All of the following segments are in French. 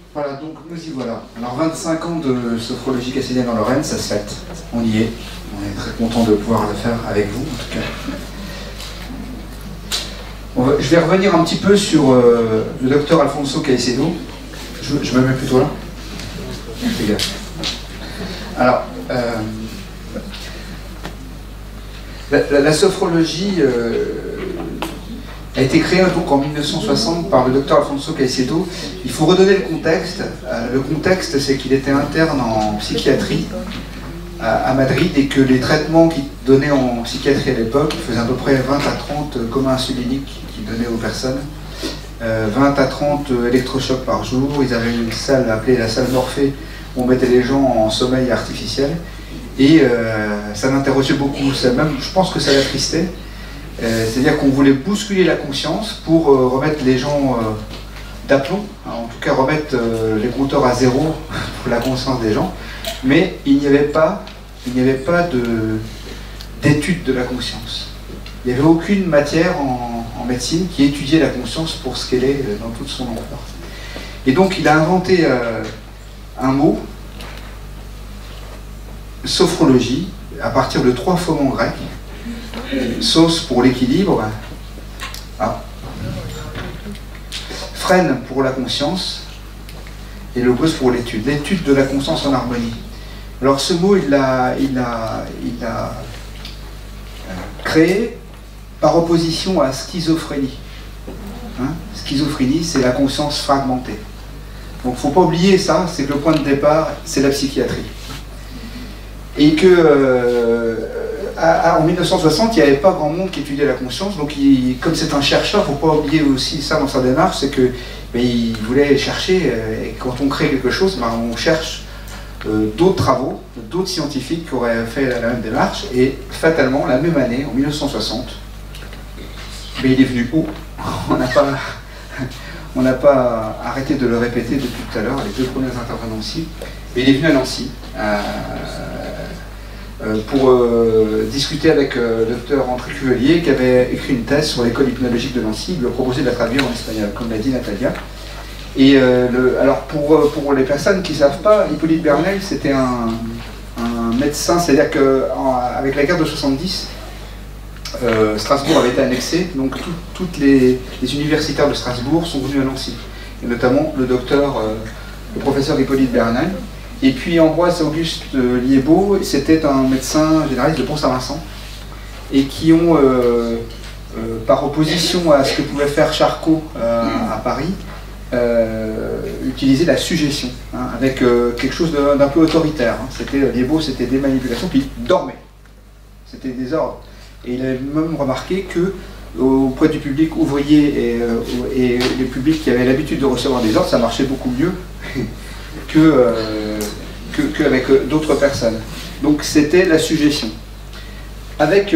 Voilà, donc nous y voilà. Alors 25 ans de sophrologie caïcédienne en Lorraine, ça se fête. On y est. On est très content de pouvoir le faire avec vous, en tout cas. Je vais revenir un petit peu sur le docteur Alfonso Caicedo. Je me mets plutôt là. Fais gaffe. Alors, la sophrologie a été créée donc en 1960 par le docteur Alfonso Caicedo. Il faut redonner le contexte. Le contexte, c'est qu'il était interne en psychiatrie à Madrid et que les traitements qu'il donnait en psychiatrie à l'époque, il faisait à peu près 20 à 30 communs insuliniques qu'il donnait aux personnes, 20 à 30 électrochocs par jour. Ils avaient une salle appelée la salle Morphée où on mettait les gens en sommeil artificiel et ça m'interrogeait beaucoup. Même, je pense que ça l'attristait. C'est-à-dire qu'on voulait bousculer la conscience pour remettre les gens d'aplomb, hein, en tout cas remettre les compteurs à zéro pour la conscience des gens, mais il n'y avait pas d'étude de la conscience. Il n'y avait aucune matière en médecine qui étudiait la conscience pour ce qu'elle est dans toute son ampleur. Et donc il a inventé un mot, sophrologie, à partir de 3 faux mots grecs. Sos pour l'équilibre, frêne pour la conscience et logos pour l'étude de la conscience en harmonie. Alors ce mot, il l'a créé par opposition à schizophrénie. Hein, schizophrénie, c'est la conscience fragmentée. Donc il ne faut pas oublier ça, c'est que le point de départ, c'est la psychiatrie. Et que en 1960, il n'y avait pas grand monde qui étudiait la conscience, donc comme c'est un chercheur, il ne faut pas oublier aussi ça dans sa démarche, c'est qu'il voulait chercher, et quand on crée quelque chose, on cherche d'autres travaux, d'autres scientifiques qui auraient fait la même démarche, et fatalement, la même année, en 1960, il est venu où on n'a pas arrêté de le répéter depuis tout à l'heure, les 2 premiers intervenants aussi, mais il est venu à Nancy, pour discuter avec le docteur André Cuvelier qui avait écrit une thèse sur l'école hypnologique de Nancy. Il lui a proposé de la traduire en espagnol, comme l'a dit Natalia. Et alors pour les personnes qui ne savent pas, Hippolyte Bernel c'était un médecin, c'est-à-dire qu'avec la guerre de 70, Strasbourg avait été annexé, donc toutes les universitaires de Strasbourg sont venus à Nancy, et notamment le professeur Hippolyte Bernel. Et puis Ambroise Auguste Liébaud, c'était un médecin généraliste de Pont-Saint-Vincent, et qui ont, par opposition à ce que pouvait faire Charcot à Paris, utilisé la suggestion, hein, avec quelque chose d'un peu autoritaire. Hein. Liébaud, c'était des manipulations, puis il dormait. C'était des ordres. Et il avait même remarqué que auprès du public ouvrier et le public qui avait l'habitude de recevoir des ordres, ça marchait beaucoup mieux qu'avec d'autres personnes. Donc c'était la suggestion. Avec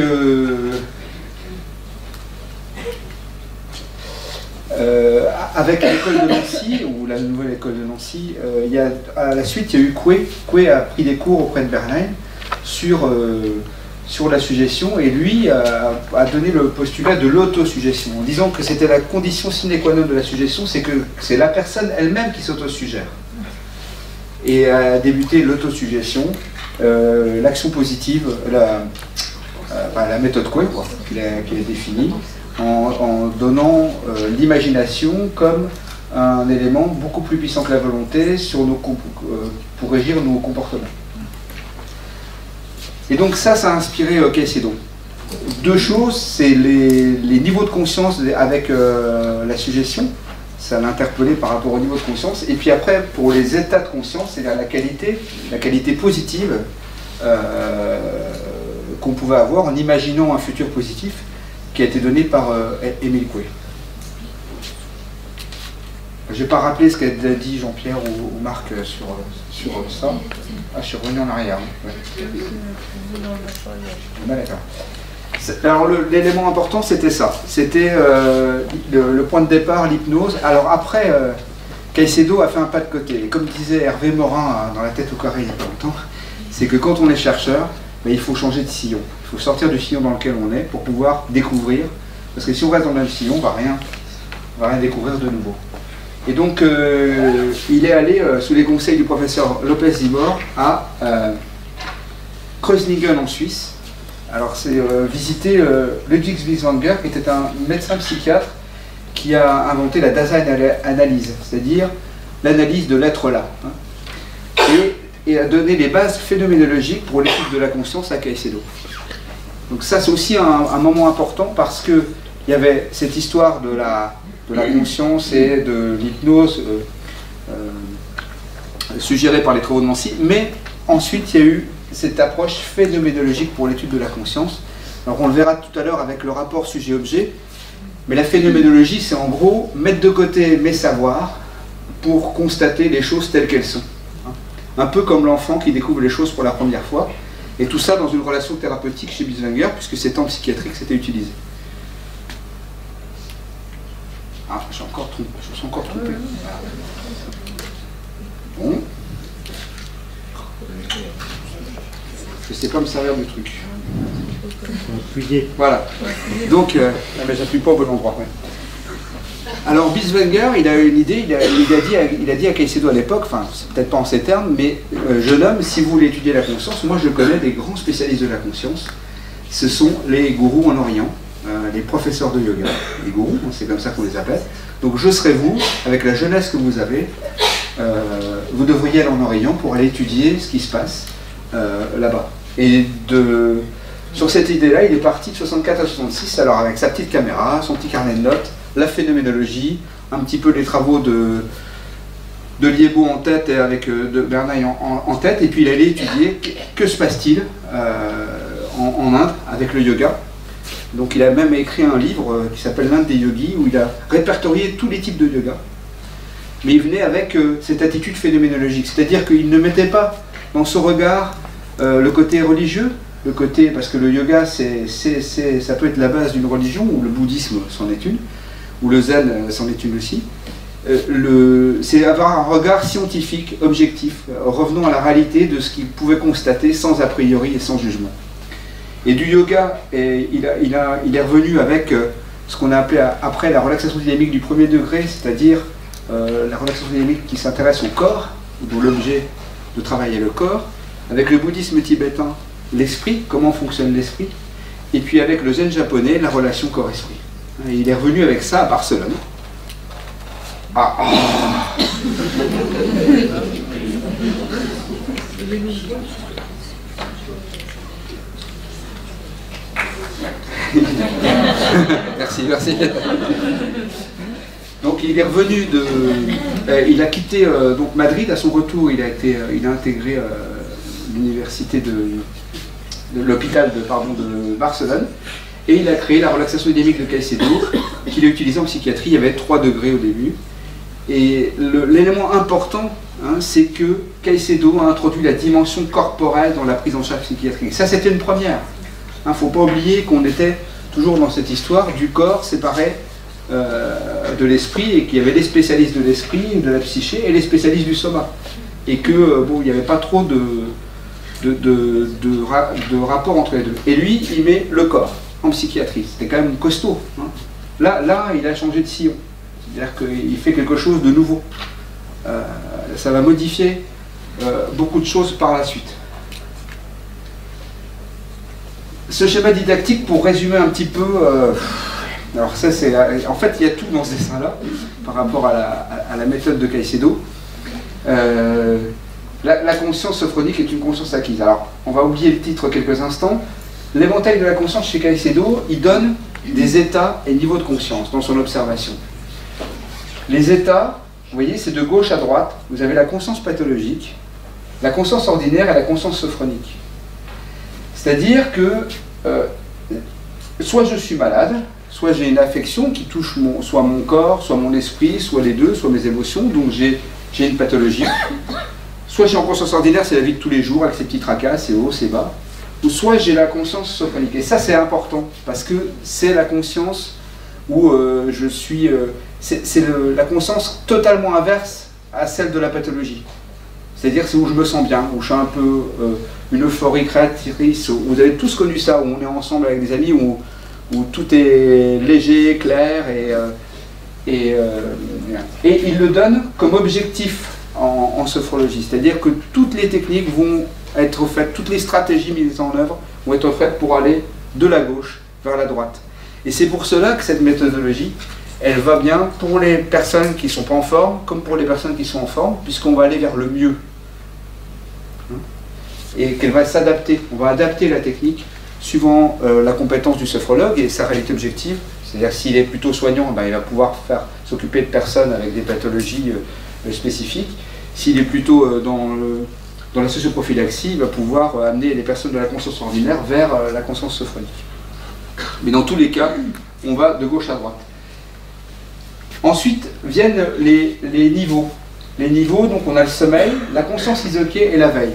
l'école de Nancy, ou la nouvelle école de Nancy, à la suite il y a eu Coué. Coué a pris des cours auprès de Bernheim sur la suggestion, et lui a donné le postulat de l'autosuggestion, en disant que c'était la condition sine qua non de la suggestion, c'est que c'est la personne elle-même qui s'autosuggère. Et a débuté l'autosuggestion, l'action positive, la méthode Coué qu'il a définie, en donnant l'imagination comme un élément beaucoup plus puissant que la volonté pour régir nos comportements. Et donc ça a inspiré Caicedo. 2 choses, c'est les niveaux de conscience avec la suggestion, ça l'a interpellé par rapport au niveau de conscience, et puis après, pour les états de conscience, c'est-à-dire la qualité positive qu'on pouvait avoir en imaginant un futur positif, qui a été donné par Émile Coué. Je n'ai pas rappelé ce qu'a dit Jean-Pierre ou Marc sur ça. Ah, je suis revenu en arrière. Ouais. Alors l'élément important, c'était ça. C'était le point de départ, l'hypnose. Alors après, Caicedo a fait un pas de côté. Et comme disait Hervé Morin dans La tête au carré il n'y a pas longtemps, c'est que quand on est chercheur, il faut changer de sillon. Il faut sortir du sillon dans lequel on est pour pouvoir découvrir. Parce que si on reste dans le même sillon, on ne va rien découvrir de nouveau. Et donc, il est allé, sous les conseils du professeur Lopez Libor, à Kreuzlingen en Suisse. Alors, c'est visiter Ludwig Bieswanger, qui était un médecin psychiatre qui a inventé la Dasein-Analyse, c'est-à-dire l'analyse de l'être là, hein, et a donné les bases phénoménologiques pour l'étude de la conscience à Caicedo. Donc ça, c'est aussi un moment important parce qu'il y avait cette histoire de la conscience et de l'hypnose suggérée par les travaux de Nancy, mais ensuite il y a eu cette approche phénoménologique pour l'étude de la conscience. Alors on le verra tout à l'heure avec le rapport sujet-objet, mais la phénoménologie, c'est en gros mettre de côté mes savoirs pour constater les choses telles qu'elles sont. Un peu comme l'enfant qui découvre les choses pour la première fois, et tout ça dans une relation thérapeutique chez Bieswanger, puisque c'est en psychiatrie que c'était utilisé. Ah, je suis encore trompé. Bon. Je ne sais pas me servir du truc. Voilà. Donc, mais j'appuie pas au bon endroit. Ouais. Alors, Bieswanger, il a eu une idée, il a dit à Caicedo à l'époque, enfin, c'est peut-être pas en ces termes, mais jeune homme, si vous voulez étudier la conscience, moi je connais des grands spécialistes de la conscience, ce sont les gourous en Orient, les professeurs de yoga, les gourous, c'est comme ça qu'on les appelle. Donc je serai vous, avec la jeunesse que vous avez, vous devriez aller en Orient pour aller étudier ce qui se passe là-bas. Et sur cette idée-là, il est parti de 64 à 66, alors avec sa petite caméra, son petit carnet de notes, la phénoménologie, un petit peu les travaux de Liebo en tête et avec de Bernaï en tête, et puis il allait étudier que se passe-t-il en Inde avec le yoga. Donc il a même écrit un livre qui s'appelle l'Inde des yogis, où il a répertorié tous les types de yoga. Mais il venait avec cette attitude phénoménologique, c'est-à-dire qu'il ne mettait pas dans son regard le côté religieux, le côté, parce que le yoga ça peut être la base d'une religion, ou le bouddhisme c'en est une, ou le zen c'en est une aussi. C'est avoir un regard scientifique, objectif, revenant à la réalité de ce qu'il pouvait constater sans a priori et sans jugement. Et du yoga, il est revenu avec ce qu'on a appelé après la relaxation dynamique du premier degré, c'est-à-dire la relaxation dynamique qui s'intéresse au corps, dont l'objet de travail est le corps, avec le bouddhisme tibétain, l'esprit, comment fonctionne l'esprit, et puis avec le zen japonais, la relation corps-esprit. Et il est revenu avec ça à Barcelone. Ah, oh. Merci. Donc il est revenu il a quitté donc Madrid à son retour. Il a intégré l'université de l'hôpital de Barcelone, et il a créé la relaxation dynamique de Caicedo, qu'il a utilisée en psychiatrie. Il y avait 3 degrés au début. Et l'élément important, hein, c'est que Caicedo a introduit la dimension corporelle dans la prise en charge psychiatrique. Ça, c'était une première. Il ne faut pas oublier qu'on était toujours dans cette histoire du corps séparé de l'esprit, et qu'il y avait les spécialistes de l'esprit, de la psyché, et les spécialistes du soma. Et que, bon, il n'y avait pas trop de rapport entre les deux. Et lui, il met le corps en psychiatrie. C'était quand même costaud. Hein. Là, il a changé de sillon. C'est-à-dire qu'il fait quelque chose de nouveau. Ça va modifier beaucoup de choses par la suite. Ce schéma didactique, pour résumer un petit peu, alors ça c'est, en fait il y a tout dans ce dessin-là, par rapport à la méthode de Caicedo. La conscience sophronique est une conscience acquise. Alors, on va oublier le titre quelques instants. L'éventail de la conscience chez Caicedo, il donne des états et niveaux de conscience dans son observation. Les états, vous voyez, c'est de gauche à droite. Vous avez la conscience pathologique, la conscience ordinaire et la conscience sophronique. C'est-à-dire que soit je suis malade, soit j'ai une affection qui touche soit mon corps, soit mon esprit, soit les deux, soit mes émotions, donc j'ai une pathologie. Soit j'ai en conscience ordinaire, c'est la vie de tous les jours, avec ses petits tracas, ses hauts, ses bas. Ou soit j'ai la conscience sophronique. Et ça, c'est important, parce que c'est la conscience où je suis... c'est la conscience totalement inverse à celle de la pathologie. C'est-à-dire c'est où je me sens bien, où je suis un peu une euphorie créatrice, où vous avez tous connu ça, où on est ensemble avec des amis, où tout est léger, clair, Et il le donne comme objectif en sophrologie, c'est-à-dire que toutes les techniques vont être faites, toutes les stratégies mises en œuvre vont être faites pour aller de la gauche vers la droite. Et c'est pour cela que cette méthodologie, elle va bien pour les personnes qui ne sont pas en forme, comme pour les personnes qui sont en forme, puisqu'on va aller vers le mieux. Et qu'elle va s'adapter, on va adapter la technique suivant la compétence du sophrologue et sa réalité objective. C'est-à-dire s'il est plutôt soignant, ben, il va pouvoir s'occuper de personnes avec des pathologies spécifiques. S'il est plutôt dans la socioprophylaxie, il va pouvoir amener les personnes de la conscience ordinaire vers la conscience sophronique. Mais dans tous les cas, on va de gauche à droite. Ensuite viennent les niveaux. Les niveaux, donc on a le sommeil, la conscience isoquée et la veille.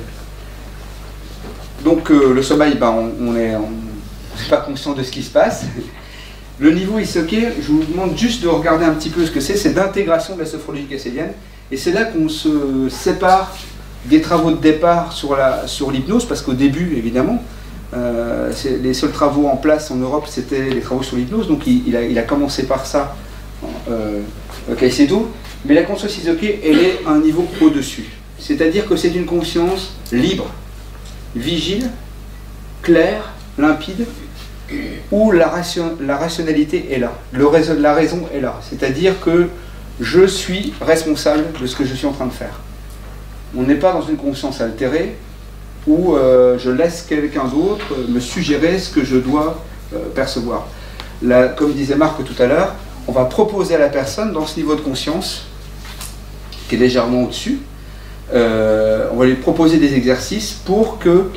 Donc le sommeil, ben, on n'est pas conscient de ce qui se passe. Le niveau isoqué, je vous demande juste de regarder un petit peu ce que c'est d'intégration de la sophrologie casselienne. Et c'est là qu'on se sépare des travaux de départ sur l'hypnose, parce qu'au début, évidemment, les seuls travaux en place en Europe, c'était les travaux sur l'hypnose, donc il a commencé par ça, Caicedo, mais la conscience isoquée, elle est un niveau au-dessus. C'est-à-dire que c'est une conscience libre, vigile, claire, limpide, où la rationalité est là, la raison est là. C'est-à-dire que je suis responsable de ce que je suis en train de faire. On n'est pas dans une conscience altérée où je laisse quelqu'un d'autre me suggérer ce que je dois percevoir. Là, comme disait Marc tout à l'heure, on va proposer à la personne, dans ce niveau de conscience, qui est légèrement au-dessus, on va lui proposer des exercices pour que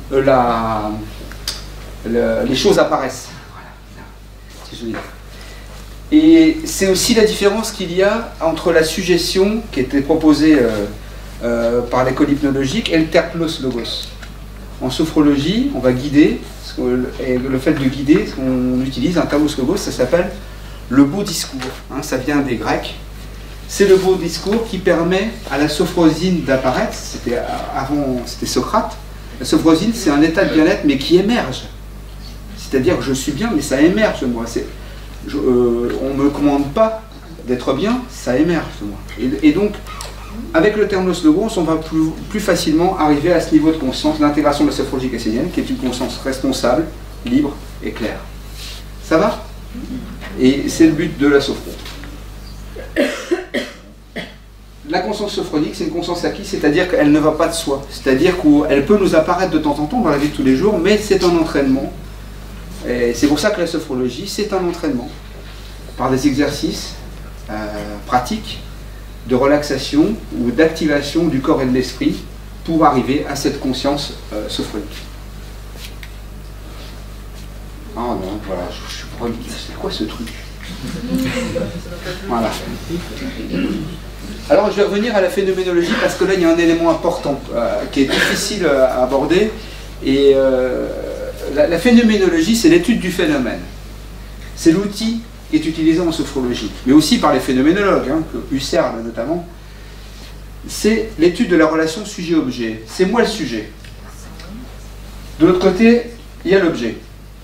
les choses apparaissent. Voilà, c'est joli. Et c'est aussi la différence qu'il y a entre la suggestion qui était proposée par l'école hypnologique et le terpnos logos. En sophrologie, on va guider, et le fait de guider, on utilise un terpnos logos, ça s'appelle le beau discours. Hein, ça vient des Grecs. C'est le beau discours qui permet à la sophrosine d'apparaître. Avant, c'était Socrate. La sophrosine, c'est un état de bien-être, mais qui émerge. C'est-à-dire que je suis bien, mais ça émerge de moi. On ne me commande pas d'être bien, ça émerge de moi. Et donc, avec le terpnos logos, on va plus facilement arriver à ce niveau de conscience, l'intégration de la sophrologie casselienne, qui est une conscience responsable, libre et claire. Ça va? Et c'est le but de la sophro. La conscience sophronique, c'est une conscience acquise, c'est-à-dire qu'elle ne va pas de soi. C'est-à-dire qu'elle peut nous apparaître de temps en temps dans la vie de tous les jours, mais c'est un entraînement. Et c'est pour ça que la sophrologie, c'est un entraînement. Par des exercices pratiques de relaxation ou d'activation du corps et de l'esprit pour arriver à cette conscience sophronique. Ah non, voilà, je suis pas... C'est quoi ce truc? Voilà. Alors je vais revenir à la phénoménologie parce que là il y a un élément important qui est difficile à aborder. Et la phénoménologie, c'est l'étude du phénomène. C'est l'outil qui est utilisé en sophrologie, mais aussi par les phénoménologues, hein, Husserl notamment. C'est l'étude de la relation sujet-objet. C'est moi le sujet. De l'autre côté, il y a l'objet.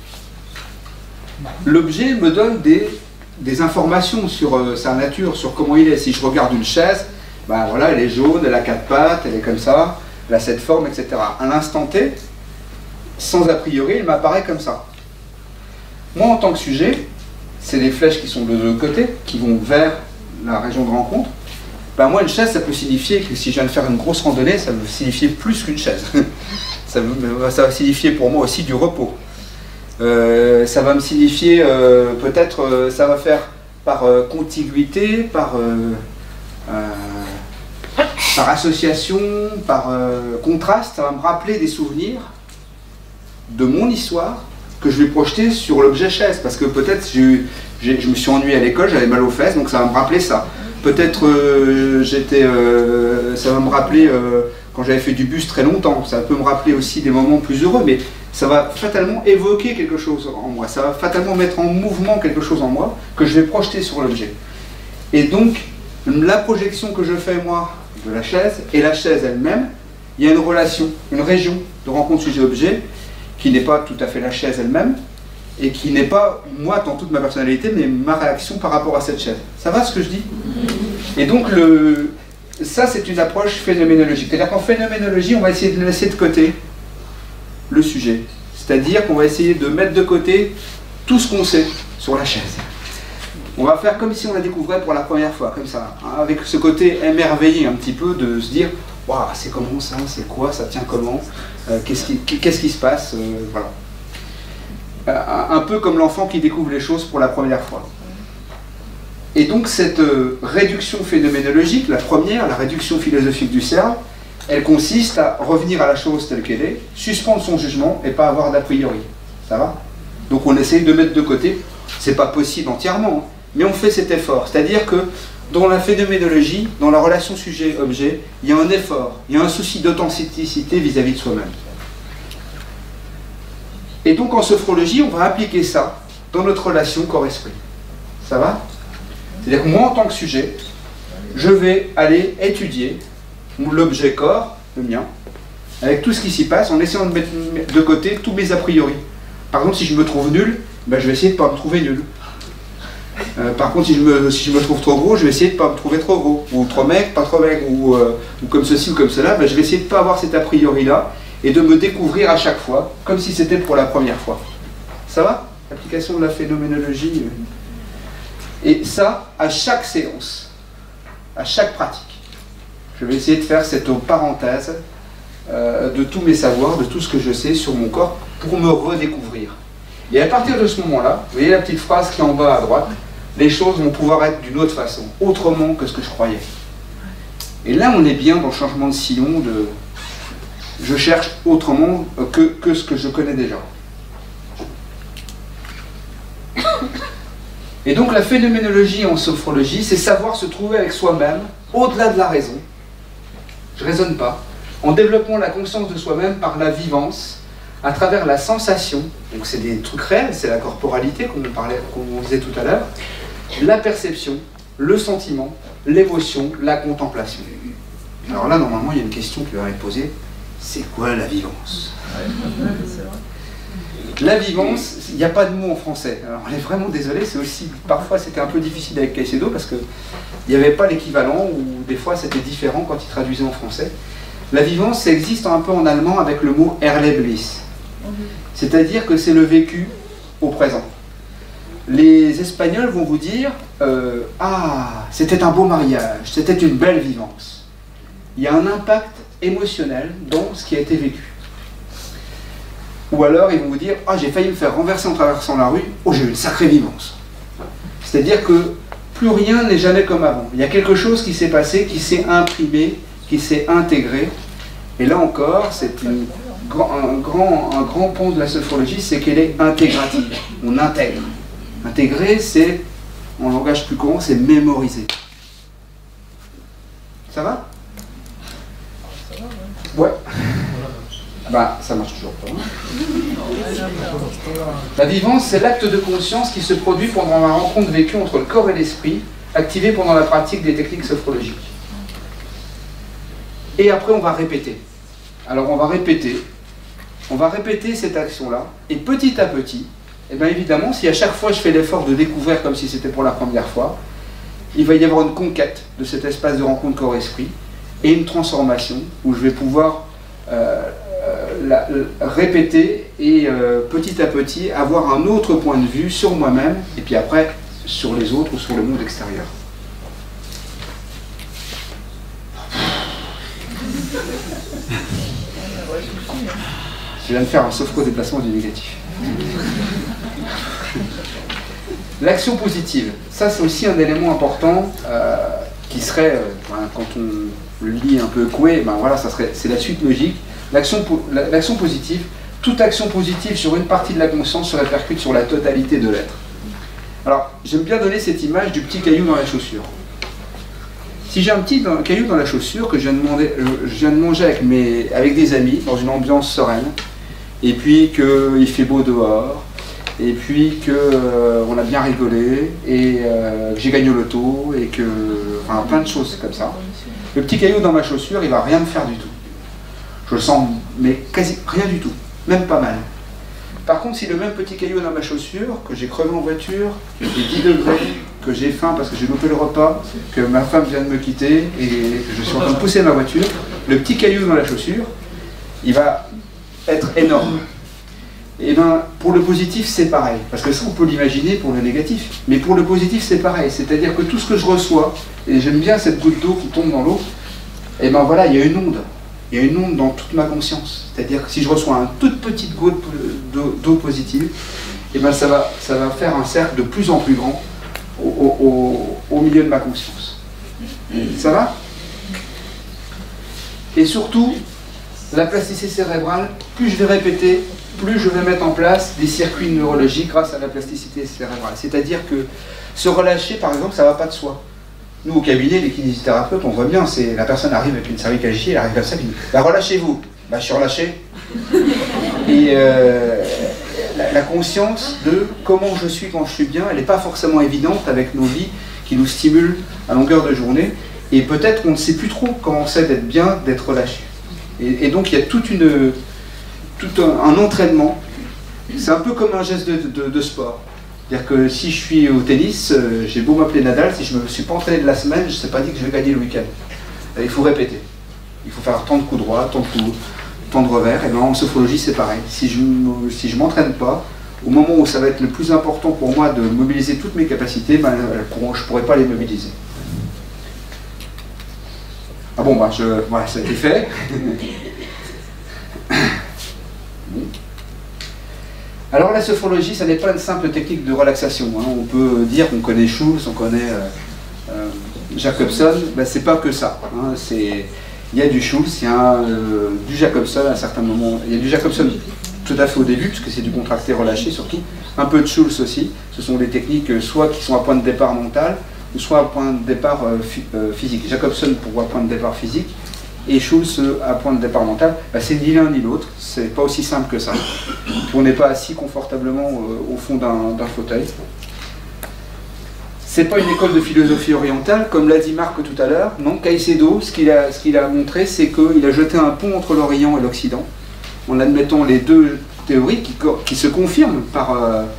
L'objet me donne des informations sur sa nature, sur comment il est. Si je regarde une chaise, ben voilà, elle est jaune, elle a 4 pattes, elle est comme ça, elle a cette forme, etc. À l'instant T, sans a priori, il m'apparaît comme ça. Moi, en tant que sujet, c'est les flèches qui sont de l'autre côté, qui vont vers la région de rencontre. Ben moi, une chaise, ça peut signifier que si je viens de faire une grosse randonnée, ça veut signifier plus qu'une chaise. Ça va signifier pour moi aussi du repos. Ça va me signifier, peut-être, ça va faire par contiguïté, par association, par contraste, ça va me rappeler des souvenirs de mon histoire que je vais projeter sur l'objet chaise, parce que peut-être je me suis ennuyé à l'école, j'avais mal aux fesses, donc ça va me rappeler ça. Peut-être ça va me rappeler quand j'avais fait du bus très longtemps, ça peut me rappeler aussi des moments plus heureux, mais ça va fatalement évoquer quelque chose en moi, ça va fatalement mettre en mouvement quelque chose en moi que je vais projeter sur l'objet. Et donc, la projection que je fais moi de la chaise et la chaise elle-même, il y a une relation, une région de rencontre sujet-objet qui n'est pas tout à fait la chaise elle-même, et qui n'est pas moi dans toute ma personnalité, mais ma réaction par rapport à cette chaise. Ça va ce que je dis? Et donc ça c'est une approche phénoménologique. C'est-à-dire qu'en phénoménologie, on va essayer de laisser de côté le sujet. C'est-à-dire qu'on va essayer de mettre de côté tout ce qu'on sait sur la chaise. On va faire comme si on la découvrait pour la première fois, comme ça, hein, avec ce côté émerveillé un petit peu de se dire « Waouh, c'est comment ça? C'est quoi? Ça tient comment? Qu'est-ce qui se passe ?» Voilà. Un peu comme l'enfant qui découvre les choses pour la première fois. Et donc cette réduction phénoménologique, la première, la réduction philosophique du cerveau, elle consiste à revenir à la chose telle qu'elle est, suspendre son jugement et pas avoir d'a priori. Ça va? Donc on essaye de mettre de côté, c'est pas possible entièrement, hein, mais on fait cet effort. C'est-à-dire que dans la phénoménologie, dans la relation sujet-objet, il y a un effort, il y a un souci d'authenticité vis-à-vis de soi-même. Et donc en sophrologie, on va appliquer ça dans notre relation corps-esprit. Ça va? C'est-à-dire que moi, en tant que sujet, je vais aller étudier l'objet corps, le mien, avec tout ce qui s'y passe, en essayant de mettre de côté tous mes a priori. Par exemple, si je me trouve nul, ben, je vais essayer de ne pas me trouver nul. Par contre, si je me trouve trop gros, je vais essayer de ne pas me trouver trop gros. Ou trop maigre, pas trop maigre. Ou comme ceci ou comme cela, ben, je vais essayer de ne pas avoir cet a priori-là et de me découvrir à chaque fois, comme si c'était pour la première fois. Ça va? L'application de la phénoménologie. Et ça, à chaque séance, à chaque pratique. Je vais essayer de faire cette parenthèse de tous mes savoirs, de tout ce que je sais sur mon corps, pour me redécouvrir. Et à partir de ce moment-là, vous voyez la petite phrase qui est en bas à droite, les choses vont pouvoir être d'une autre façon, autrement que ce que je croyais. Et là, on est bien dans le changement de sillon, de je cherche autrement que ce que je connais déjà. Et donc la phénoménologie en sophrologie, c'est savoir se trouver avec soi-même, au-delà de la raison. Je ne raisonne pas. En développant la conscience de soi-même par la vivance, à travers la sensation, donc c'est des trucs réels, c'est la corporalité qu'on disait tout à l'heure, la perception, le sentiment, l'émotion, la contemplation. Alors là, normalement, il y a une question qui va être posée, c'est quoi la vivance? La vivance, il n'y a pas de mot en français. Alors on est vraiment désolé, c'est aussi, parfois c'était un peu difficile avec Caicedo parce qu'il n'y avait pas l'équivalent, ou des fois c'était différent quand il traduisait en français. La vivance, ça existe un peu en allemand avec le mot Erlebnis. C'est-à-dire que c'est le vécu au présent. Les Espagnols vont vous dire ah, c'était un beau mariage, c'était une belle vivance. Il y a un impact émotionnel dans ce qui a été vécu. Ou alors ils vont vous dire ah, j'ai failli me faire renverser en traversant la rue, oh j'ai eu une sacrée vivance. C'est-à-dire que plus rien n'est jamais comme avant. Il y a quelque chose qui s'est passé, qui s'est imprimé, qui s'est intégré. Et là encore, c'est un grand pont de la sophrologie, c'est qu'elle est intégrative. On intègre. Intégrer, c'est, en langage plus courant, c'est mémoriser. Ça va? Ouais. Bah, ça marche toujours pas. La vivance, c'est l'acte de conscience qui se produit pendant la rencontre vécue entre le corps et l'esprit, activée pendant la pratique des techniques sophrologiques. Et après, on va répéter. Alors, on va répéter cette action-là, et petit à petit, et bien évidemment, si à chaque fois je fais l'effort de découvrir comme si c'était pour la première fois, il va y avoir une conquête de cet espace de rencontre corps-esprit, et une transformation, où je vais pouvoir répéter et petit à petit avoir un autre point de vue sur moi-même et puis après sur les autres ou sur le monde extérieur. Je viens de faire un sophro-déplacement du négatif. L'action positive, ça c'est aussi un élément important qui serait, quand on le lit un peu coué, ben voilà, c'est la suite logique. L'action positive, toute action positive sur une partie de la conscience se répercute sur la totalité de l'être. Alors, j'aime bien donner cette image du petit caillou dans la chaussure. Si j'ai un petit caillou dans la chaussure que je viens de manger avec des amis, dans une ambiance sereine, et puis qu'il fait beau dehors, et puis qu'on a bien rigolé, et que j'ai gagné au loto, et que... Enfin, plein de choses comme ça. Le petit caillou dans ma chaussure, il va rien me faire du tout. Je le sens, mais quasi rien du tout, même pas mal. Par contre, si le même petit caillou est dans ma chaussure, que j'ai crevé en voiture, que j'ai 10 degrés, que j'ai faim parce que j'ai loupé le repas, que ma femme vient de me quitter et que je suis en train de pousser ma voiture, le petit caillou dans la chaussure, il va être énorme. Et bien, pour le positif, c'est pareil. Parce que ça, on peut l'imaginer pour le négatif. Mais pour le positif, c'est pareil. C'est-à-dire que tout ce que je reçois, et j'aime bien cette goutte d'eau qui tombe dans l'eau, et bien voilà, il y a une onde. Il y a une onde dans toute ma conscience. C'est-à-dire que si je reçois une toute petite goutte d'eau positive, et bien ça va faire un cercle de plus en plus grand au milieu de ma conscience. Ça va? Et surtout, la plasticité cérébrale, plus je vais répéter, plus je vais mettre en place des circuits neurologiques grâce à la plasticité cérébrale. C'est-à-dire que se relâcher, par exemple, ça ne va pas de soi. Nous, au cabinet, les kinésithérapeutes, on voit bien, c'est la personne arrive avec une cervicale elle arrive comme ça, elle dit « Bah relâchez-vous ». Bah je suis relâché. Et la conscience de comment je suis quand je suis bien, elle n'est pas forcément évidente avec nos vies qui nous stimulent à longueur de journée. Et peut-être qu'on ne sait plus trop comment c'est d'être bien, d'être relâché. Et donc il y a tout un entraînement. C'est un peu comme un geste de sport. C'est-à-dire que si je suis au tennis, j'ai beau m'appeler Nadal, si je ne me suis pas entraîné de la semaine, je ne sais pas dit que je vais gagner le week-end. Il faut répéter. Il faut faire tant de coups droits, tant de revers. Et bien en sophrologie, c'est pareil. Si je ne m'entraîne pas, au moment où ça va être le plus important pour moi de mobiliser toutes mes capacités, ben, je ne pourrai pas les mobiliser. Ah bon, bah voilà, ça a été fait. Alors la sophrologie, ça n'est pas une simple technique de relaxation. Hein. On peut dire qu'on connaît Schulz, on connaît Jacobson, ben, c'est pas que ça. Hein. Il y a du Schulz, il y a du Jacobson à un certain moment. Il y a du Jacobson tout à fait au début, parce que c'est du contracté relâché surtout. Un peu de Schulz aussi. Ce sont des techniques soit qui sont à point de départ mental, ou soit à point de départ physique. Jacobson pour à point de départ physique, et Schulz à point de départ mental, bah, c'est ni l'un ni l'autre, c'est pas aussi simple que ça. Puis on n'est pas assis confortablement au fond d'un fauteuil. C'est pas une école de philosophie orientale, comme l'a dit Marc tout à l'heure. Non, Caicedo, ce qu'il a montré, c'est qu'il a jeté un pont entre l'Orient et l'Occident, en admettant les deux théories qui se confirment par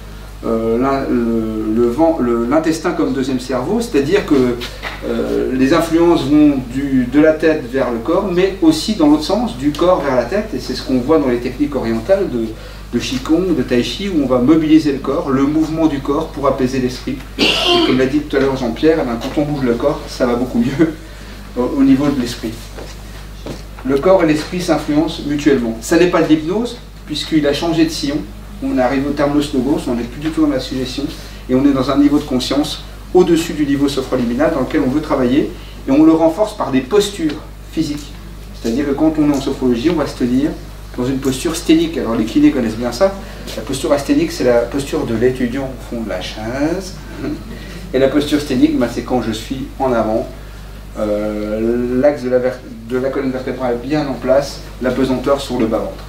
l'intestin comme deuxième cerveau, c'est-à-dire que les influences vont de la tête vers le corps, mais aussi dans l'autre sens, du corps vers la tête, et c'est ce qu'on voit dans les techniques orientales de Qigong, de Tai Chi, où on va mobiliser le corps, le mouvement du corps pour apaiser l'esprit. Et comme l'a dit tout à l'heure Jean-Pierre, eh bien, quand on bouge le corps, ça va beaucoup mieux au niveau de l'esprit. Le corps et l'esprit s'influencent mutuellement. Ça n'est pas de l'hypnose, puisqu'il a changé de sillon. On arrive au thermos logos, on n'est plus du tout dans la suggestion, et on est dans un niveau de conscience au-dessus du niveau sophroliminal dans lequel on veut travailler, et on le renforce par des postures physiques. C'est-à-dire que quand on est en sophrologie, on va se tenir dans une posture sténique. Alors les kinés connaissent bien ça. La posture asténique, c'est la posture de l'étudiant au fond de la chaise. Et la posture sténique, ben, c'est quand je suis en avant, l'axe de la colonne vertébrale bien en place, la pesanteur sur le bas-ventre.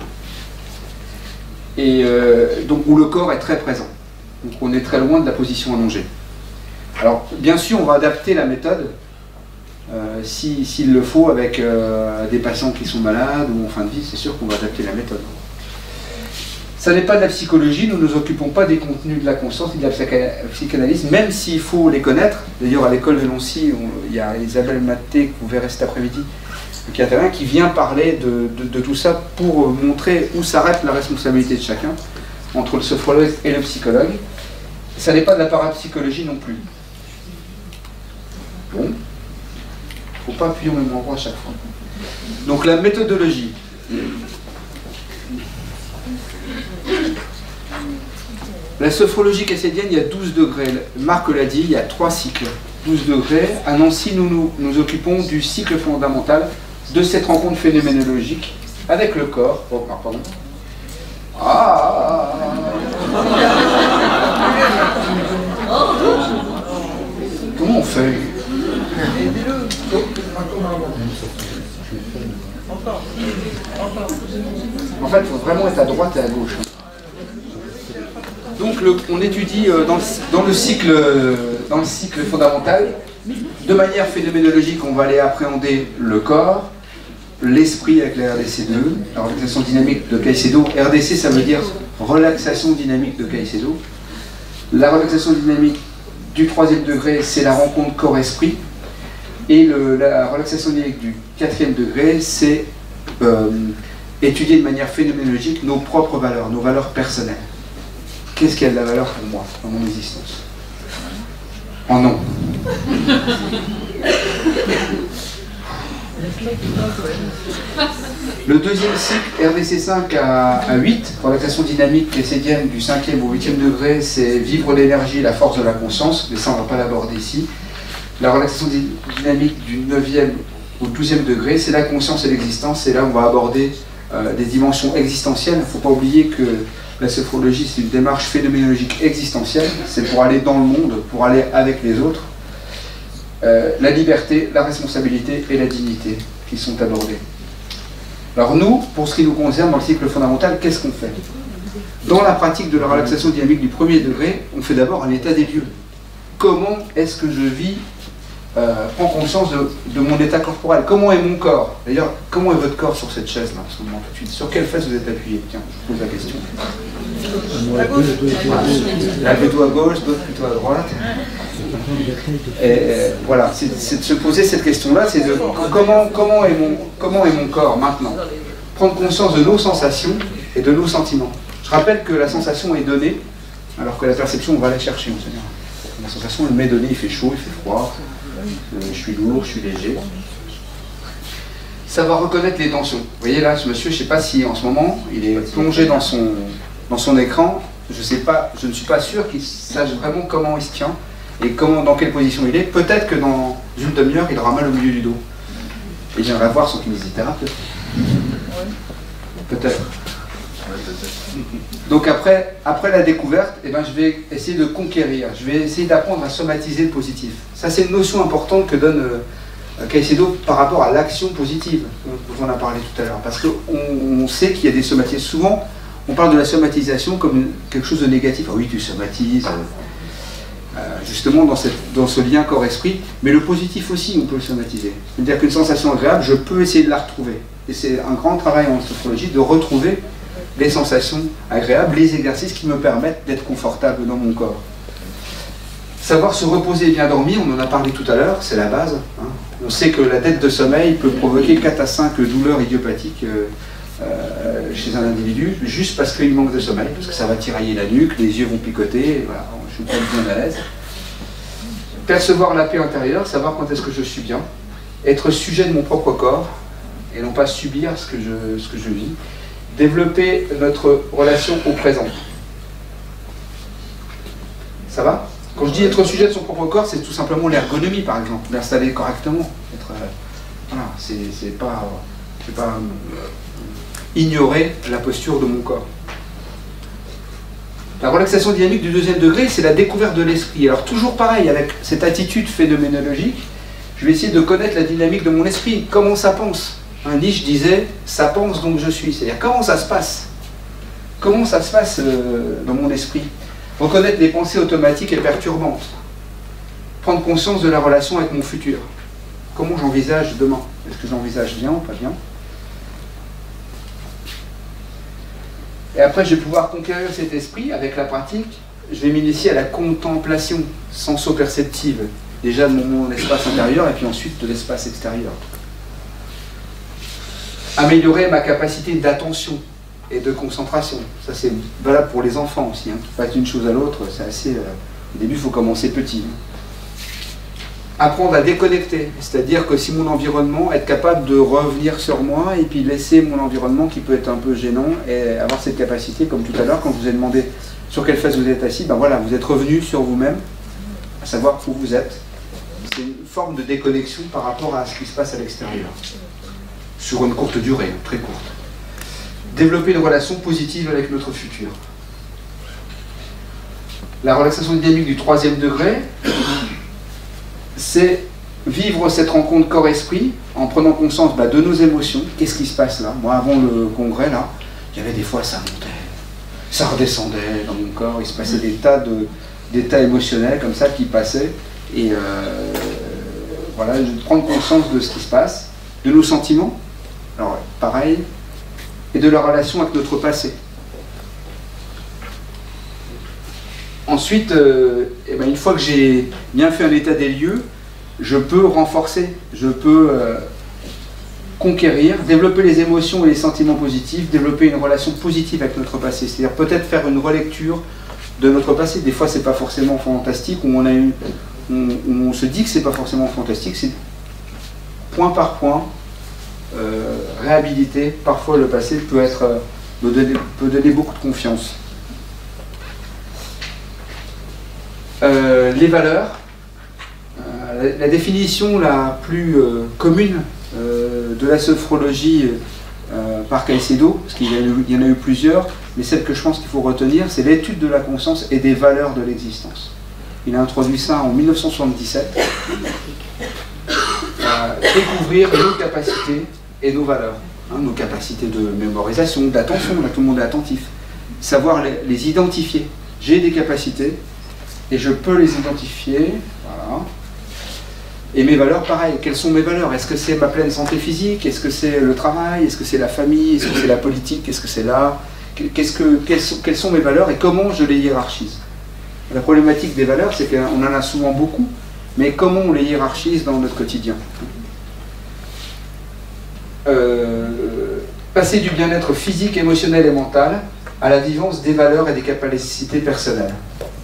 Et donc où le corps est très présent. Donc on est très loin de la position allongée. Alors bien sûr, on va adapter la méthode s'il le faut avec des patients qui sont malades ou en fin de vie, c'est sûr qu'on va adapter la méthode. Ça n'est pas de la psychologie, nous ne nous occupons pas des contenus de la conscience ni de la psychanalyse, même s'il faut les connaître. D'ailleurs à l'école de Nancy, il y a Isabelle Maté, que vous verrez cet après-midi, qui vient parler de tout ça pour montrer où s'arrête la responsabilité de chacun entre le sophrologue et le psychologue. Ça n'est pas de la parapsychologie non plus. Bon, il ne faut pas appuyer au même endroit à chaque fois. Donc la méthodologie. La sophrologie caïcédienne, il y a 12 degrés. Marc l'a dit, il y a 3 cycles. 12 degrés. À Nancy, nous occupons du cycle fondamental de cette rencontre phénoménologique avec le corps. Oh, pardon. Ah. Comment on fait? En fait, il faut vraiment être à droite et à gauche. Donc, on étudie dans le cycle fondamental, de manière phénoménologique, on va aller appréhender le corps, l'esprit avec la RDC2, l'organisation dynamique de Caicedo. RDC, ça veut dire relaxation dynamique de Caicedo. La relaxation dynamique du 3e degré, c'est la rencontre corps-esprit. Et la relaxation dynamique du 4e degré, c'est étudier de manière phénoménologique nos propres valeurs, nos valeurs personnelles. Qu'est-ce qui a de la valeur pour moi dans mon existence? En non. Le deuxième cycle, RDC 5 à 8, relaxation dynamique clécédienne du 5e au 8e degré, c'est vivre l'énergie et la force de la conscience, mais ça on ne va pas l'aborder ici. La relaxation dynamique du 9e au 12e degré, c'est la conscience et l'existence, c'est là où on va aborder des dimensions existentielles. Il ne faut pas oublier que la sophrologie, c'est une démarche phénoménologique existentielle, c'est pour aller dans le monde, pour aller avec les autres. La liberté, la responsabilité et la dignité qui sont abordées. Alors nous, pour ce qui nous concerne dans le cycle fondamental, qu'est-ce qu'on fait? Dans la pratique de la relaxation dynamique du 1er degré, on fait d'abord un état des lieux. Comment est-ce que je vis, prends conscience de mon état corporel? Comment est mon corps? D'ailleurs, comment est votre corps sur cette chaise-là en ce moment tout de suite? Sur quelle fesse vous êtes appuyé? Tiens, je pose la question. À gauche. L'un plutôt à gauche, d'autres plutôt à droite. Et voilà, c'est de se poser cette question-là, c'est de comment est mon corps maintenant? Prendre conscience de nos sensations et de nos sentiments. Je rappelle que la sensation est donnée, alors que la perception, on va la chercher en général. La sensation, elle m'est donnée, il fait chaud, il fait froid, je suis lourd, je suis léger. Savoir reconnaître les tensions. Vous voyez là, ce monsieur, je ne sais pas si en ce moment, il est plongé dans son écran, je ne suis pas sûr qu'il sache vraiment comment il se tient et dans quelle position il est. Peut-être que dans une demi-heure, il aura mal au milieu du dos. Et il viendra voir son kinésithérapeute. Peut-être. Donc après la découverte, eh ben, je vais essayer de conquérir, je vais essayer d'apprendre à somatiser le positif. Ça, c'est une notion importante que donne Caicedo par rapport à l'action positive, dont on a parlé tout à l'heure. Parce qu'on sait qu'il y a des somatisations. Souvent, on parle de la somatisation comme quelque chose de négatif. Ah oui, tu somatises, justement dans ce lien corps-esprit. Mais le positif aussi, on peut le somatiser. C'est-à-dire qu'une sensation agréable, je peux essayer de la retrouver. Et c'est un grand travail en sophrologie de retrouver les sensations agréables, les exercices qui me permettent d'être confortable dans mon corps. Savoir se reposer et bien dormir, on en a parlé tout à l'heure, c'est la base. Hein. On sait que la dette de sommeil peut provoquer 4 à 5 douleurs idiopathiques chez un individu, juste parce qu'il manque de sommeil, parce que ça va tirailler la nuque, les yeux vont picoter, voilà, je suis pas bien à l'aise. Percevoir la paix intérieure, savoir quand est-ce que je suis bien, être sujet de mon propre corps, et non pas subir ce que je vis. Développer notre relation au présent. Ça va? Quand je dis être sujet de son propre corps, c'est tout simplement l'ergonomie, par exemple, l'installer correctement. Voilà, c'est pas ignorer la posture de mon corps. La relaxation dynamique du 2e degré, c'est la découverte de l'esprit. Alors toujours pareil, avec cette attitude phénoménologique, je vais essayer de connaître la dynamique de mon esprit, comment ça pense. Nietzsche disait « ça pense donc je suis », c'est-à-dire comment ça se passe? Comment ça se passe dans mon esprit? Reconnaître les pensées automatiques et perturbantes. Prendre conscience de la relation avec mon futur. Comment j'envisage demain? Est-ce que j'envisage bien ou pas bien? Et après, je vais pouvoir conquérir cet esprit avec la pratique. Je vais m'initier à la contemplation senso-perceptive, déjà de mon espace intérieur et puis ensuite de l'espace extérieur. Améliorer ma capacité d'attention et de concentration. Ça, c'est valable pour les enfants aussi. Hein. Qui passent d'une chose à l'autre, c'est assez... au début, il faut commencer petit. Apprendre à déconnecter, c'est-à-dire que si mon environnement, être capable de revenir sur moi et puis laisser mon environnement qui peut être un peu gênant et avoir cette capacité, comme tout à l'heure, quand je vous ai demandé sur quelle face vous êtes assis, ben voilà, vous êtes revenu sur vous-même, à savoir où vous êtes. C'est une forme de déconnexion par rapport à ce qui se passe à l'extérieur. Sur une courte durée, très courte. Développer une relation positive avec notre futur. La relaxation dynamique du 3e degré, c'est vivre cette rencontre corps-esprit en prenant conscience de nos émotions. Qu'est-ce qui se passe là? Moi, avant le congrès, là, il y avait des fois ça montait, ça redescendait dans mon corps, il se passait des tas d'états émotionnels comme ça qui passaient. Et voilà, de prendre conscience de ce qui se passe, de nos sentiments. Alors, pareil, et de la relation avec notre passé. Ensuite, eh ben, une fois que j'ai bien fait un état des lieux, je peux renforcer, je peux conquérir, développer les émotions et les sentiments positifs, développer une relation positive avec notre passé. C'est-à-dire peut-être faire une relecture de notre passé. Des fois, c'est pas forcément fantastique, où on se dit que c'est pas forcément fantastique, c'est point par point, réhabiliter. Parfois, le passé peut donner beaucoup de confiance. Les valeurs. La définition la plus commune de la sophrologie par Caicedo, parce qu'il y en a eu plusieurs, mais celle que je pense qu'il faut retenir, c'est l'étude de la conscience et des valeurs de l'existence. Il a introduit ça en 1977. Découvrir nos capacités et nos valeurs, hein, nos capacités de mémorisation, d'attention, là tout le monde est attentif. Savoir les identifier. J'ai des capacités et je peux les identifier. Voilà. Et mes valeurs, pareil, quelles sont mes valeurs? Est-ce que c'est ma pleine santé physique? Est-ce que c'est le travail? Est-ce que c'est la famille? Est-ce que c'est la politique? Est-ce que c'est l'art? Quelles sont mes valeurs et comment je les hiérarchise? La problématique des valeurs, c'est qu'on en a souvent beaucoup, mais comment on les hiérarchise dans notre quotidien? Passer du bien-être physique, émotionnel et mental à la vivance des valeurs et des capacités personnelles.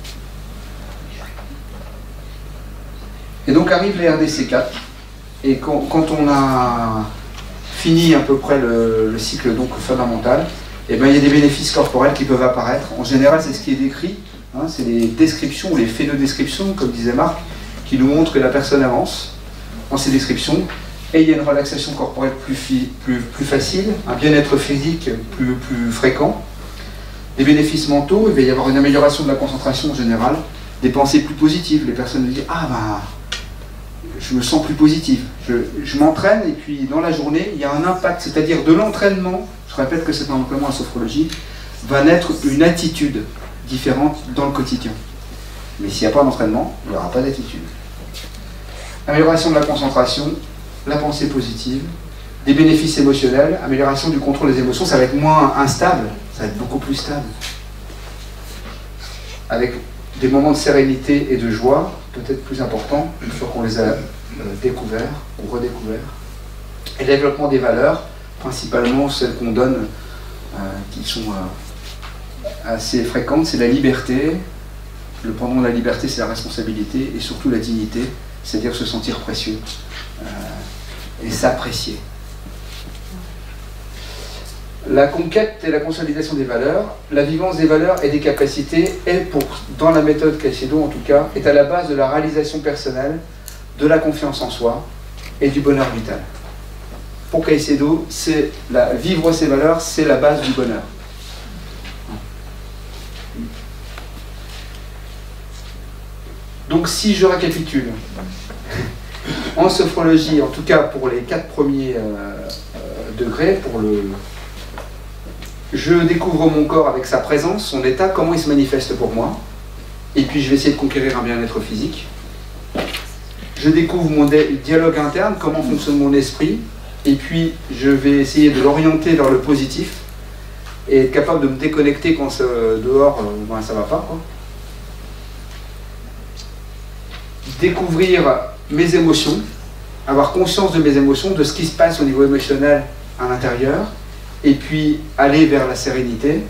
Et donc arrive les RDC 4, et quand on a fini à peu près le cycle donc fondamental, et bien il y a des bénéfices corporels qui peuvent apparaître. En général, c'est ce qui est décrit, hein, c'est les descriptions, les phénodescriptions, comme disait Marc, qui nous montrent que la personne avance dans ces descriptions, et il y a une relaxation corporelle plus facile, un bien-être physique plus fréquent, des bénéfices mentaux, il va y avoir une amélioration de la concentration en général, des pensées plus positives, les personnes disent « Ah bah, je me sens plus positive, je m'entraîne et puis dans la journée, il y a un impact, c'est-à-dire de l'entraînement, je répète que c'est un entraînement en sophrologie, va naître une attitude différente dans le quotidien. Mais s'il n'y a pas d'entraînement, il n'y aura pas d'attitude. Amélioration de la concentration, la pensée positive, des bénéfices émotionnels, amélioration du contrôle des émotions, ça va être moins instable, ça va être beaucoup plus stable. Avec des moments de sérénité et de joie, peut-être plus importants, une fois qu'on les a découverts ou redécouverts. Et le développement des valeurs, principalement celles qu'on donne, qui sont assez fréquentes, c'est la liberté. Le pendant de la liberté, c'est la responsabilité, et surtout la dignité, c'est-à-dire se sentir précieux et s'apprécier. La conquête et la consolidation des valeurs, la vivance des valeurs et des capacités est, dans la méthode Caicedo en tout cas, est à la base de la réalisation personnelle, de la confiance en soi et du bonheur vital. Pour Caicedo, vivre ces valeurs, c'est la base du bonheur. Donc si je récapitule, en sophrologie, en tout cas pour les 4 premiers degrés, je découvre mon corps avec sa présence, son état, comment il se manifeste pour moi, et puis je vais essayer de conquérir un bien-être physique. Je découvre mon dialogue interne, comment fonctionne mon esprit, et puis je vais essayer de l'orienter vers le positif, et être capable de me déconnecter quand dehors, ben, ça va pas, quoi. Découvrir mes émotions, avoir conscience de mes émotions, de ce qui se passe au niveau émotionnel à l'intérieur, et puis aller vers la sérénité,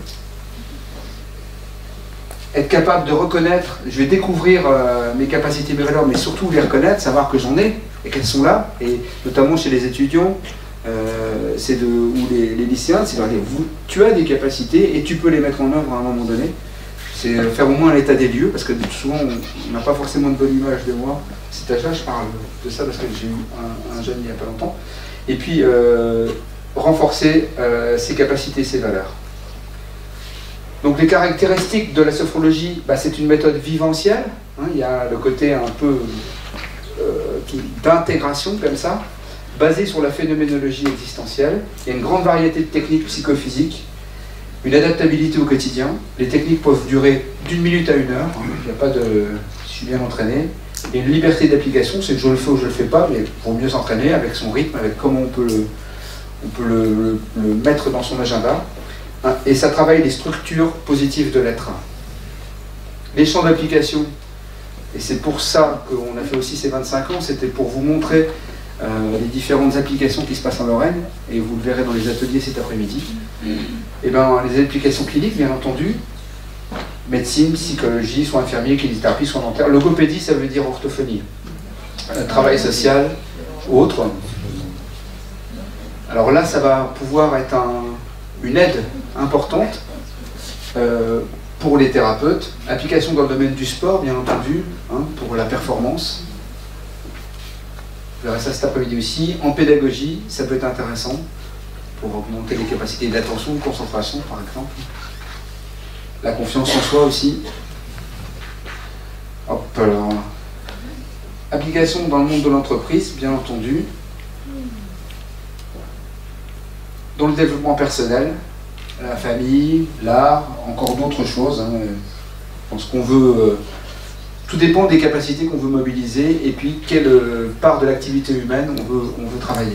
être capable de reconnaître, je vais découvrir mes capacités, mes valeurs, mais surtout les reconnaître, savoir que j'en ai, et qu'elles sont là, et notamment chez les étudiants, ou les lycéens, c'est de leur dire, tu as des capacités, et tu peux les mettre en œuvre à un moment donné. C'est faire au moins l'état des lieux, parce que souvent on n'a pas forcément de bonne image de moi. À cet âge-là, je parle de ça parce que j'ai eu un jeune il n'y a pas longtemps. Et puis, renforcer ses capacités, ses valeurs. Donc les caractéristiques de la sophrologie, bah, c'est une méthode viventielle, hein, il y a le côté un peu d'intégration comme ça, basée sur la phénoménologie existentielle. Il y a une grande variété de techniques psychophysiques, une adaptabilité au quotidien. Les techniques peuvent durer d'1 minute à 1 heure, hein, il n'y a pas de... je suis bien entraîné. Et une liberté d'application, c'est que je le fais ou je le fais pas, mais pour mieux s'entraîner avec son rythme, avec comment on peut le mettre dans son agenda. Et ça travaille les structures positives de l'être. Les champs d'application, et c'est pour ça qu'on a fait aussi ces 25 ans, c'était pour vous montrer les différentes applications qui se passent en Lorraine, et vous le verrez dans les ateliers cet après-midi. Et ben, les applications cliniques, bien entendu, médecine, psychologie, soins infirmiers, kinésithérapie, soins dentaires. Logopédie, ça veut dire orthophonie. Travail social, autre. Alors là, ça va pouvoir être une aide importante pour les thérapeutes. Application dans le domaine du sport, bien entendu, hein, pour la performance. Vous verrez ça cet après-midi aussi. En pédagogie, ça peut être intéressant pour augmenter les capacités d'attention, de concentration, par exemple. La confiance en soi aussi. Hop, alors. Application dans le monde de l'entreprise, bien entendu. Dans le développement personnel, la famille, l'art, encore d'autres choses. Hein. Je pense qu'on veut... tout dépend des capacités qu'on veut mobiliser et puis quelle part de l'activité humaine on veut travailler.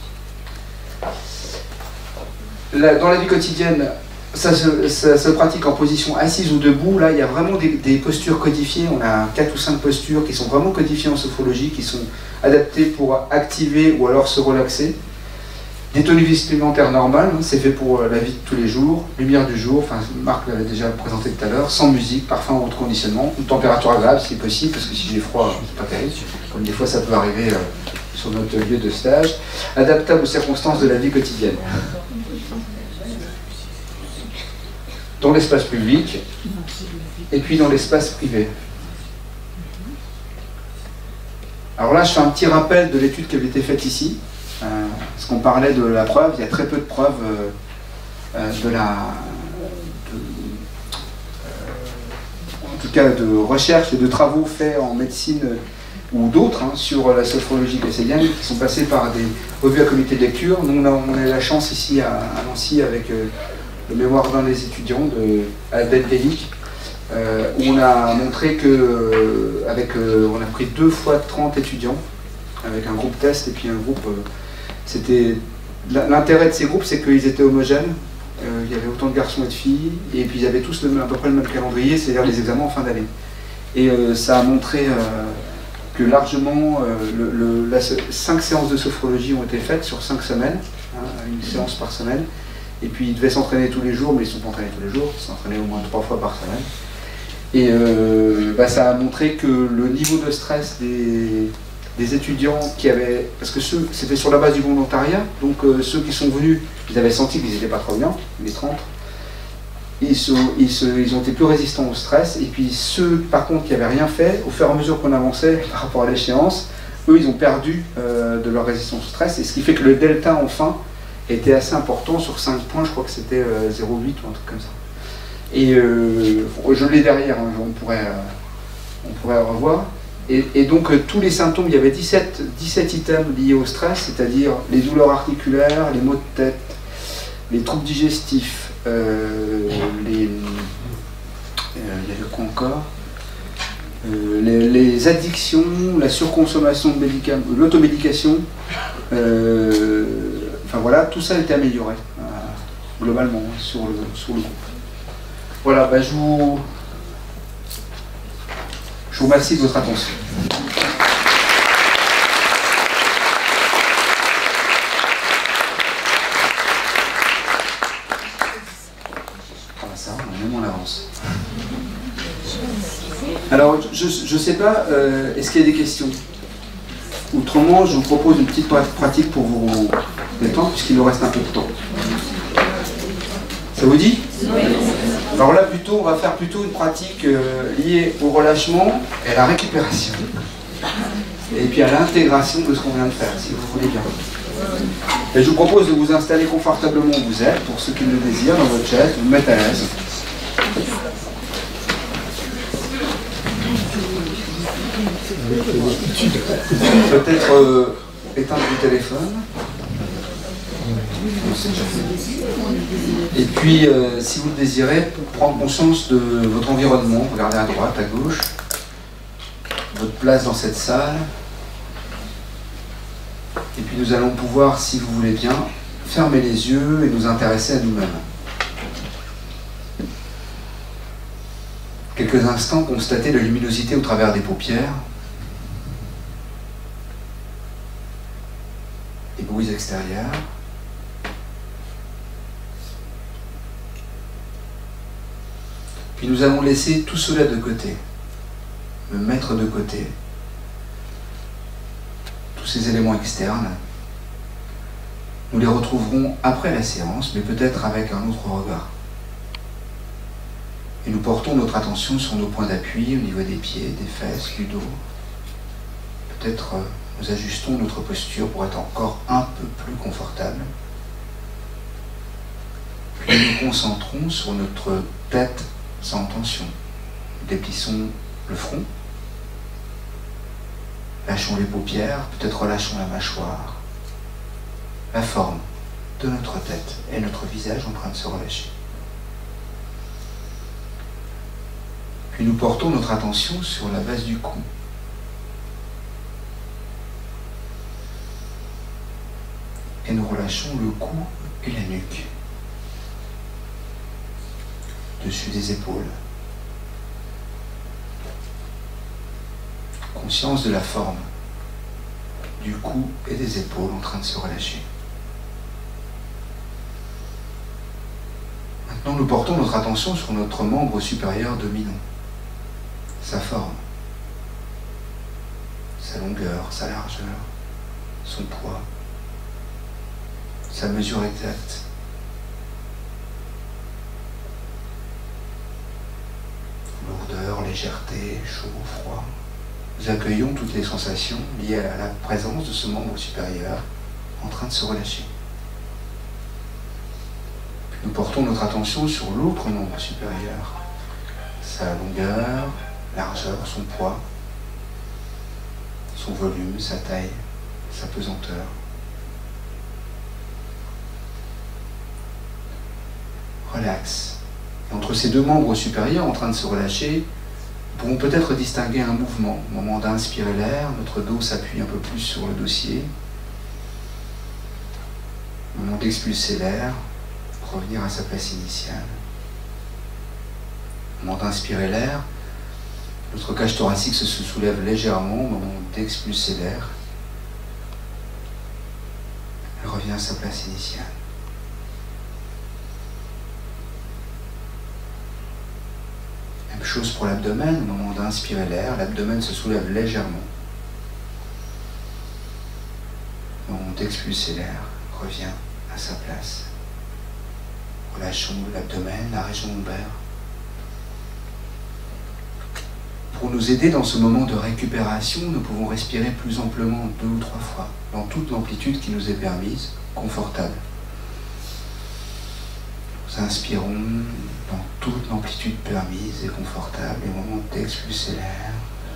Dans la vie quotidienne, ça se pratique en position assise ou debout. Là, il y a vraiment des postures codifiées. On a 4 ou 5 postures qui sont vraiment codifiées en sophrologie, qui sont adaptées pour activer ou alors se relaxer. Des tenues vestimentaires normales, hein, c'est fait pour la vie de tous les jours. Lumière du jour, enfin Marc l'avait déjà présenté tout à l'heure, sans musique, parfum ou autre conditionnement, une température agréable si possible, parce que si j'ai froid, c'est pas terrible, comme des fois ça peut arriver sur notre lieu de stage. Adaptable aux circonstances de la vie quotidienne. Dans l'espace public, et puis dans l'espace privé. Alors là, je fais un petit rappel de l'étude qui avait été faite ici. Parce qu'on parlait de la preuve, il y a très peu de preuves en tout cas de recherche et de travaux faits en médecine ou d'autres hein, sur la sophrologie gacélienne qui sont passés par des revues à comité de lecture. Nous, on a eu la chance ici à Nancy avec le mémoire d'un des étudiants de Albert Bellic, où on a montré que on a pris 2 fois 30 étudiants avec un groupe test et puis un groupe... L'intérêt de ces groupes, c'est qu'ils étaient homogènes. Il y avait autant de garçons et de filles, et puis ils avaient tous à peu près le même calendrier, c'est-à-dire les examens en fin d'année. Et ça a montré que largement, 5 séances de sophrologie ont été faites sur 5 semaines, hein, une séance par semaine. Et puis ils devaient s'entraîner tous les jours, mais ils ne sont pas entraînés tous les jours, ils s'entraînaient au moins 3 fois par semaine. Et ça a montré que le niveau de stress des étudiants qui avaient... Parce que c'était sur la base du volontariat, donc ceux qui sont venus, ils avaient senti qu'ils n'étaient pas trop bien, les 30. Ils ont été plus résistants au stress, et puis ceux par contre qui n'avaient rien fait, au fur et à mesure qu'on avançait par rapport à l'échéance, eux ils ont perdu de leur résistance au stress, et ce qui fait que le delta en fin était assez important sur 5 points, je crois que c'était 0,8 ou un truc comme ça. Et je l'ai derrière, hein, on pourrait revoir. Et donc tous les symptômes, il y avait 17 items liés au stress, c'est-à-dire les douleurs articulaires, les maux de tête, les troubles digestifs, il y avait quoi encore, les addictions, la surconsommation de médicaments, l'automédication, enfin voilà, tout ça a été amélioré globalement sur le groupe. Voilà, je vous remercie de votre attention. Ça, on est même en avance. Alors, je ne sais pas, est-ce qu'il y a des questions? Autrement, je vous propose une petite pratique pour vous détendre, puisqu'il nous reste un peu de temps. Ça vous dit? Oui. Alors là, on va faire plutôt une pratique liée au relâchement et à la récupération. Et puis à l'intégration de ce qu'on vient de faire, si vous voulez bien. Et je vous propose de vous installer confortablement où vous êtes, pour ceux qui le désirent, dans votre chaise, vous mettre à l'aise. Peut-être éteindre le téléphone. Et puis, si vous le désirez, prendre conscience de votre environnement, regardez à droite, à gauche, votre place dans cette salle. Et puis nous allons pouvoir, si vous voulez bien, fermer les yeux et nous intéresser à nous-mêmes. Quelques instants, constatez la luminosité au travers des paupières, les bruits extérieurs. Puis nous allons laisser tout cela de côté, me mettre de côté, tous ces éléments externes. Nous les retrouverons après la séance, mais peut-être avec un autre regard. Et nous portons notre attention sur nos points d'appui au niveau des pieds, des fesses, du dos. Peut-être nous ajustons notre posture pour être encore un peu plus confortable. Puis nous nous concentrons sur notre tête sans tension. Nous déplissons le front, lâchons les paupières, peut-être relâchons la mâchoire, la forme de notre tête et notre visage en train de se relâcher. Puis nous portons notre attention sur la base du cou. Et nous relâchons le cou et la nuque. Dessus des épaules. Conscience de la forme du cou et des épaules en train de se relâcher. Maintenant, nous portons notre attention sur notre membre supérieur dominant. Sa forme, sa longueur, sa largeur, son poids, sa mesure exacte. Lourdeur, légèreté, chaud, froid. Nous accueillons toutes les sensations liées à la présence de ce membre supérieur en train de se relâcher. Puis nous portons notre attention sur l'autre membre supérieur, sa longueur, largeur, son poids, son volume, sa taille, sa pesanteur. Relax. Et entre ces deux membres supérieurs en train de se relâcher, nous pouvons peut-être distinguer un mouvement. Au moment d'inspirer l'air, notre dos s'appuie un peu plus sur le dossier. Au moment d'expulser l'air, revenir à sa place initiale. Au moment d'inspirer l'air, notre cage thoracique se soulève légèrement au moment d'expulser l'air. Elle revient à sa place initiale. Même chose pour l'abdomen, au moment d'inspirer l'air, l'abdomen se soulève légèrement. Au moment d'expulser l'air, revient à sa place. Relâchons l'abdomen, la région lombaire. Pour nous aider dans ce moment de récupération, nous pouvons respirer plus amplement 2 ou 3 fois, dans toute l'amplitude qui nous est permise, confortable. Nous inspirons dans toute l'amplitude permise et confortable, et au moment d'expulser l'air.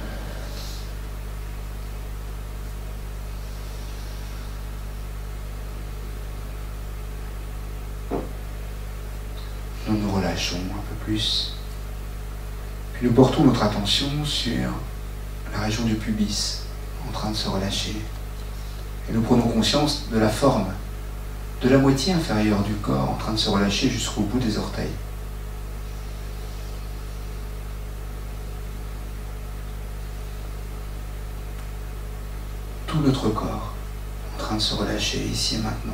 Nous nous relâchons un peu plus. Puis nous portons notre attention sur la région du pubis, en train de se relâcher. Et nous prenons conscience de la forme de la moitié inférieure du corps en train de se relâcher jusqu'au bout des orteils. Tout notre corps en train de se relâcher ici et maintenant.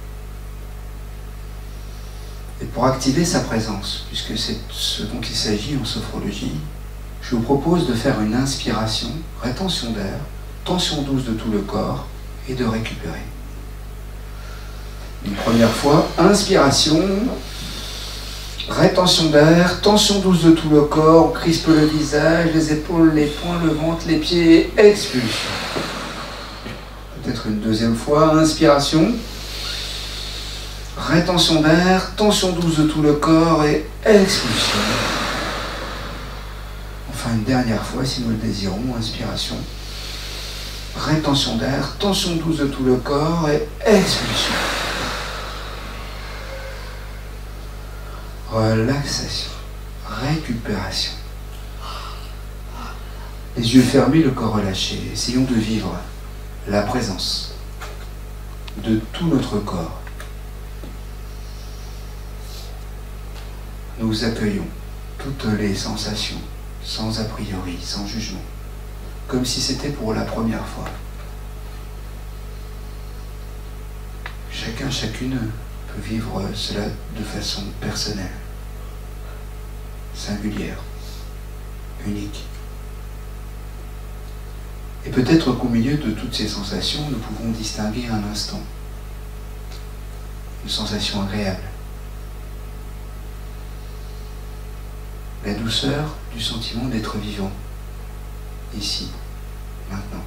Et pour activer sa présence, puisque c'est ce dont il s'agit en sophrologie, je vous propose de faire une inspiration, rétention d'air, tension douce de tout le corps et de récupérer. Une première fois, inspiration, rétention d'air, tension douce de tout le corps, on crispe le visage, les épaules, les poings, le ventre, les pieds, expulsion. Peut-être une deuxième fois, inspiration, rétention d'air, tension douce de tout le corps et expulsion. Enfin une dernière fois, si nous le désirons, inspiration, rétention d'air, tension douce de tout le corps et expulsion. Relaxation, récupération. Les yeux fermés, le corps relâché. Essayons de vivre la présence de tout notre corps. Nous accueillons toutes les sensations sans a priori, sans jugement, comme si c'était pour la première fois. Chacun, chacune peut vivre cela de façon personnelle, singulière, unique. Et peut-être qu'au milieu de toutes ces sensations, nous pouvons distinguer un instant, une sensation agréable, la douceur du sentiment d'être vivant, ici, maintenant.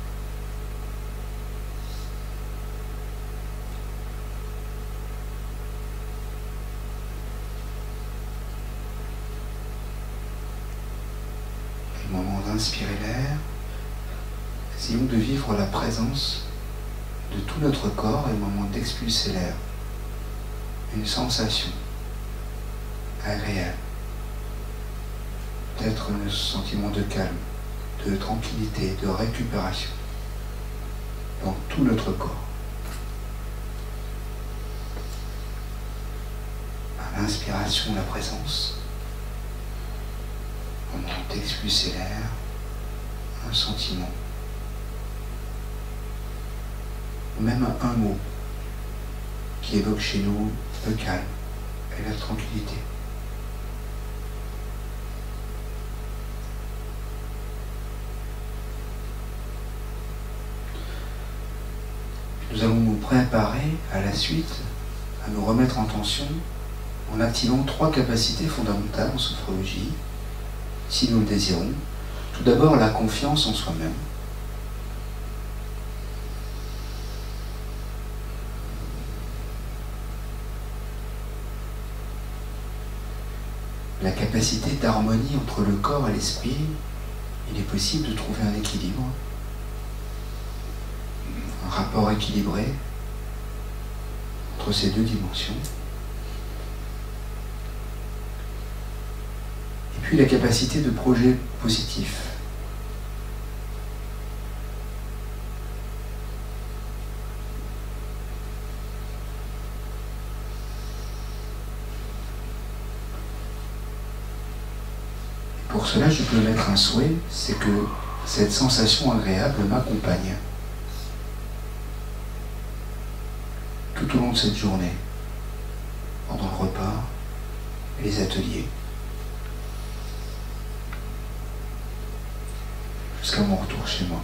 Au moment d'inspirer l'air, essayons de vivre la présence de tout notre corps et au moment d'expulser l'air, une sensation agréable, peut-être un sentiment de calme, de tranquillité, de récupération dans tout notre corps. À l'inspiration, la présence, au moment d'expulser l'air, un sentiment, ou même un mot qui évoque chez nous le calme et la tranquillité. Nous allons nous préparer à la suite à nous remettre en tension en activant 3 capacités fondamentales en sophrologie, si nous le désirons. Tout d'abord, la confiance en soi-même. La capacité d'harmonie entre le corps et l'esprit. Il est possible de trouver un équilibre, un rapport équilibré entre ces 2 dimensions. Et puis la capacité de projet positif. Pour cela, je peux mettre un souhait, c'est que cette sensation agréable m'accompagne tout au long de cette journée, pendant le repas et les ateliers, jusqu'à mon retour chez moi.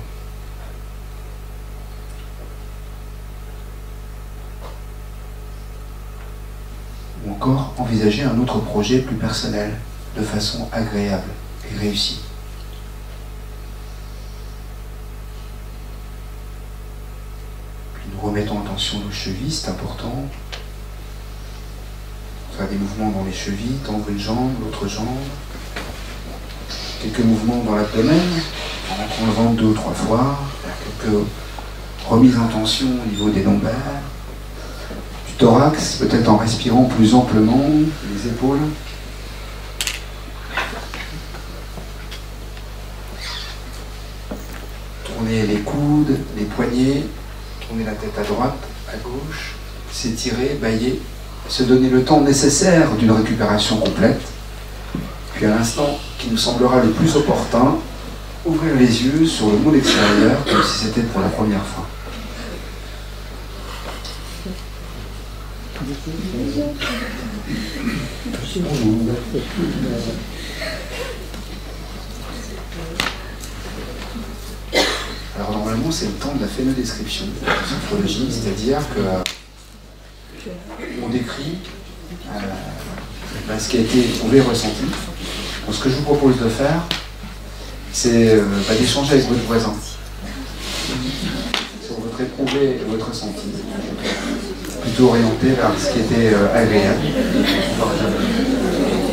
Ou encore envisager un autre projet plus personnel, de façon agréable et réussie. Puis nous remettons en tension nos chevilles, c'est important. Faire des mouvements dans les chevilles, tendre une jambe, l'autre jambe. Quelques mouvements dans l'abdomen, en rentrant le ventre 2 ou 3 fois. Faire quelques remises en tension au niveau des lombaires, du thorax, peut-être en respirant plus amplement, les épaules. Tourner les coudes, les poignets, tourner la tête à droite, à gauche, s'étirer, bâiller, se donner le temps nécessaire d'une récupération complète. Puis à l'instant qui nous semblera le plus opportun, ouvrir les yeux sur le monde extérieur comme si c'était pour la première fois. Alors normalement c'est le temps de la phénodescription en sophrologie, c'est-à-dire que on décrit ce qui a été éprouvé, ressenti. Donc ce que je vous propose de faire, c'est d'échanger avec votre voisin sur votre éprouvé et votre ressenti, plutôt orienté vers ce qui était agréable.